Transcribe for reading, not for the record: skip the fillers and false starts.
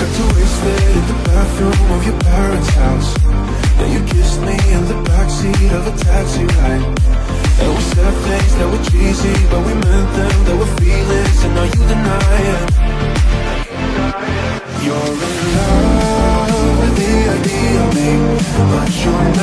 Got too wasted in the bathroom of your parents' house. Then you kissed me in the backseat of a taxi ride. And we said things that were cheesy, but we meant them. There were feelings, and now you deny it. You're in love with the idea of me, but you're not